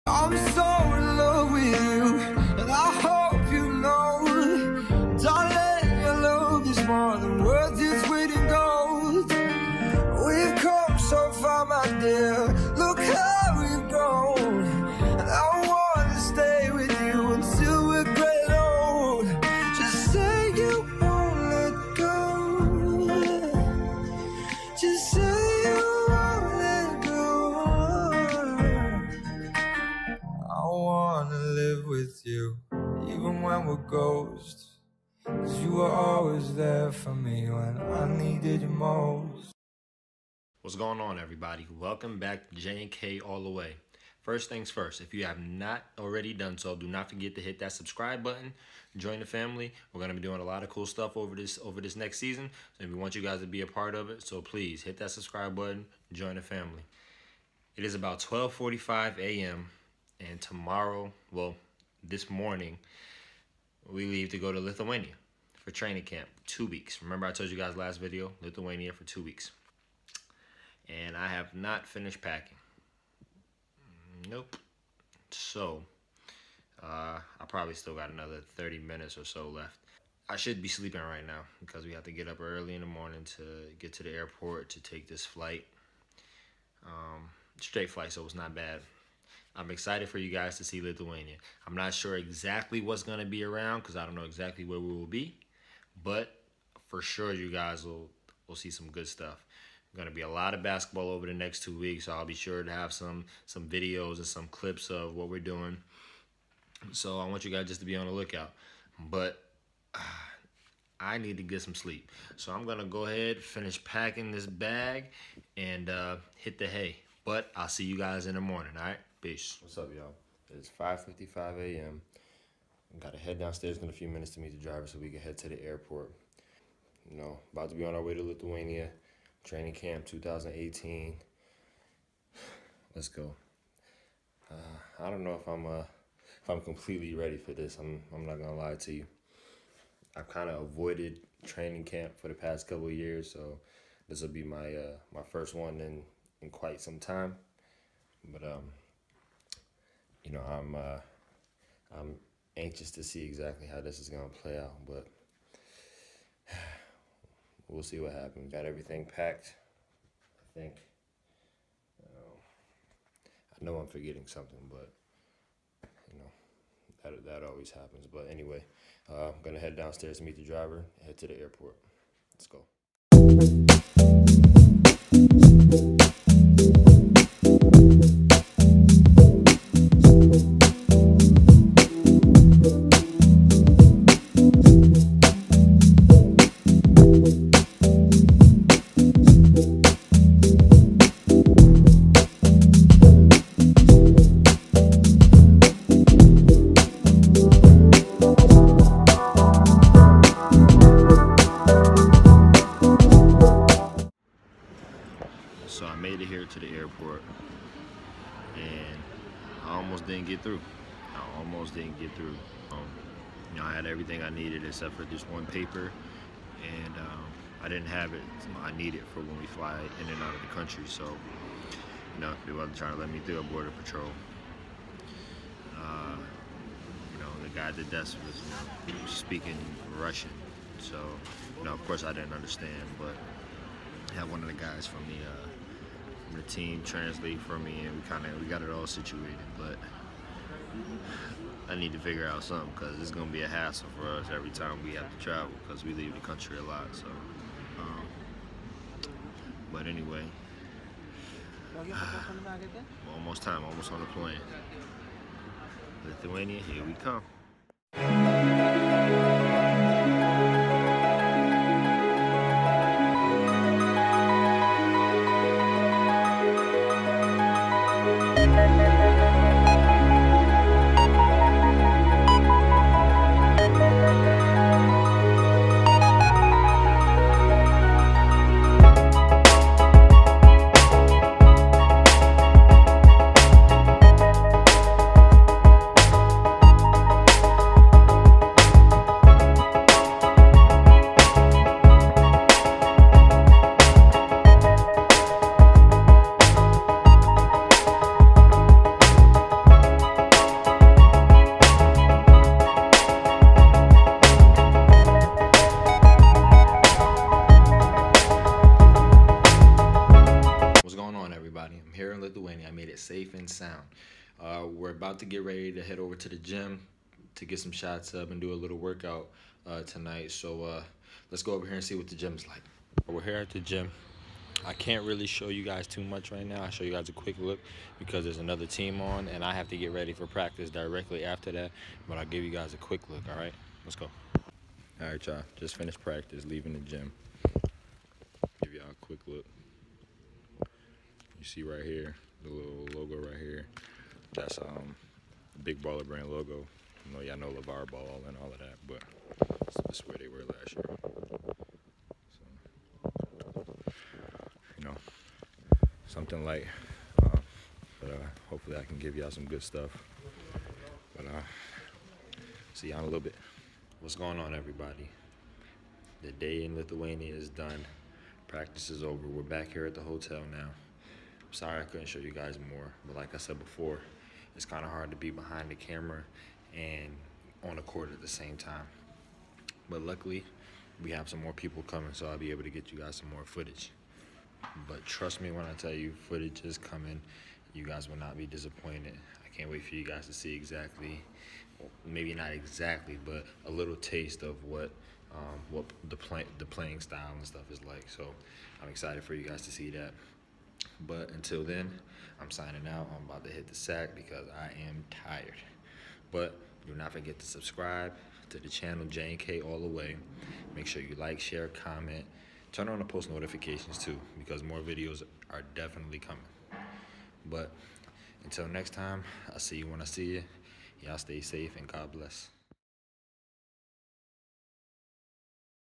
I'm so in love with you, and I hope you know, darling, your love is more than worth its weight in gold. We've come so far, my dear, look how we've grown, and I want to stay with you until we're great old. Just say you won't let go, just say you won't let go. I wanna live with you, even when we're ghosts, 'cause you were always there for me when I needed you most. What's going on, everybody? Welcome back to J&K All The Way. First things first, if you have not already done so, do not forget to hit that subscribe button, join the family. We're going to be doing a lot of cool stuff over this next season, and we want you guys to be a part of it. So please hit that subscribe button, join the family. It is about 12:45 a.m. and tomorrow, well, this morning, we leave to go to Lithuania for training camp. 2 weeks. Remember I told you guys last video, Lithuania for 2 weeks. And I have not finished packing. Nope. So, I probably still got another 30 minutes or so left. I should be sleeping right now because we have to get up early in the morning to get to the airport to take this flight. Straight flight, so it's not bad. I'm excited for you guys to see Lithuania. I'm not sure exactly what's going to be around because I don't know exactly where we will be. But for sure, you guys will see some good stuff. Going to be a lot of basketball over the next 2 weeks. So I'll be sure to have some videos and some clips of what we're doing. So I want you guys just to be on the lookout. But I need to get some sleep. So I'm going to go ahead, finish packing this bag, and hit the hay. But I'll see you guys in the morning, all right? Peace. What's up, y'all? It's 5:55 a.m. Got to head downstairs in a few minutes to meet the driver so we can head to the airport. You know, about to be on our way to Lithuania. Training camp 2018. Let's go. I don't know if I'm completely ready for this. I'm not gonna lie to you. I've kind of avoided training camp for the past couple of years, so this will be my my first one in quite some time. But you know, I'm anxious to see exactly how this is gonna play out, but we'll see what happens. Got everything packed, I think. I know I'm forgetting something, but you know, that always happens. But anyway, I'm gonna head downstairs to meet the driver, head to the airport. Let's go. So I made it here to the airport, and I almost didn't get through. You know, I had everything I needed except for this one paper, and I didn't have it. I need it for when we fly in and out of the country. So, you know, they wasn't trying to let me through a border patrol. You know, the guy at the desk was speaking Russian, so you know, of course, I didn't understand, but I had one of the guys from the team translate for me, and we got it all situated. But I need to figure out something because it's gonna be a hassle for us every time we have to travel because we leave the country a lot. So, but anyway, almost on the plane. Lithuania, here we come. We're about to get ready to head over to the gym to get some shots up and do a little workout tonight. So let's go over here and see what the gym's like. We're here at the gym. I can't really show you guys too much right now. I'll show you guys a quick look because there's another team on and I have to get ready for practice directly after that. But I'll give you guys a quick look, all right? Let's go. All right, y'all. Just finished practice, leaving the gym. Give y'all a quick look. You see right here, the little logo right here. That's the Big Baller Brand logo. You know, y'all know LeVar Ball and all of that, but this is where they were last year. So, you know, something light, but hopefully I can give y'all some good stuff. But see y'all in a little bit. What's going on, everybody? The day in Lithuania is done. Practice is over. We're back here at the hotel now. I'm sorry I couldn't show you guys more, but like I said before, it's kind of hard to be behind the camera and on the court at the same time. But luckily, we have some more people coming, so I'll be able to get you guys some more footage. But trust me when I tell you, footage is coming. You guys will not be disappointed. I can't wait for you guys to see exactly, maybe not exactly, but a little taste of what the playing style and stuff is like. So I'm excited for you guys to see that. But until then, I'm signing out. I'm about to hit the sack because I am tired. But do not forget to subscribe to the channel, J&K all the way. Make sure you like, share, comment. Turn on the post notifications too, because more videos are definitely coming. But until next time, I'll see you when I see you. Y'all stay safe and God bless.